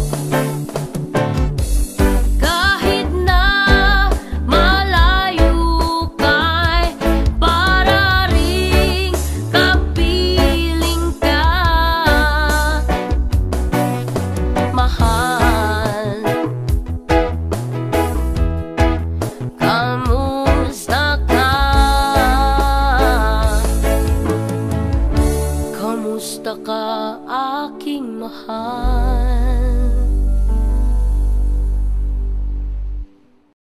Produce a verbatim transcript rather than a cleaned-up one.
Kahit na malayo ka'y para ring kapiling ka, mahal. Kamusta ka? Kamusta ka, aking mahal?